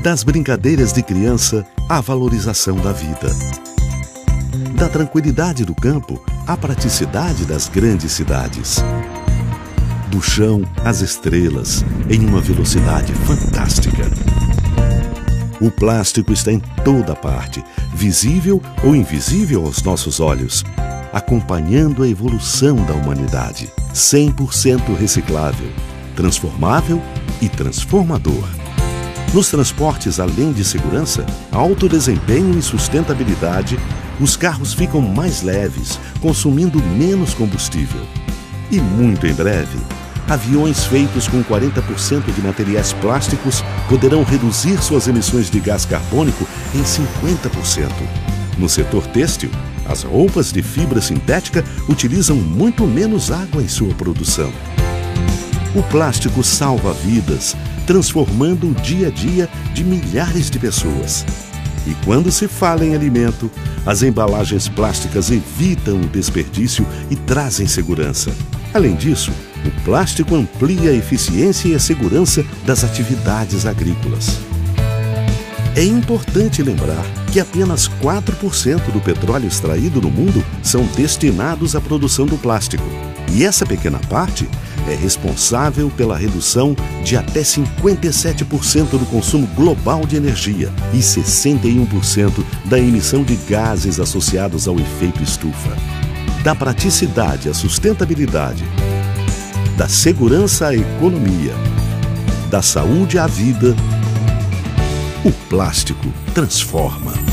Das brincadeiras de criança à valorização da vida. Da tranquilidade do campo à praticidade das grandes cidades. Do chão às estrelas, em uma velocidade fantástica. O plástico está em toda parte, visível ou invisível aos nossos olhos, acompanhando a evolução da humanidade. 100% reciclável, transformável e transformador. Nos transportes, além de segurança, alto desempenho e sustentabilidade, os carros ficam mais leves, consumindo menos combustível. E muito em breve, aviões feitos com 40% de materiais plásticos poderão reduzir suas emissões de gás carbônico em 50%. No setor têxtil, as roupas de fibra sintética utilizam muito menos água em sua produção. O plástico salva vidas, transformando o dia a dia de milhares de pessoas. E quando se fala em alimento, as embalagens plásticas evitam o desperdício e trazem segurança. Além disso, o plástico amplia a eficiência e a segurança das atividades agrícolas. É importante lembrar que apenas 4% do petróleo extraído no mundo são destinados à produção do plástico. E essa pequena parte é responsável pela redução de até 57% do consumo global de energia e 61% da emissão de gases associados ao efeito estufa. Da praticidade à sustentabilidade, da segurança à economia, da saúde à vida, o plástico transforma.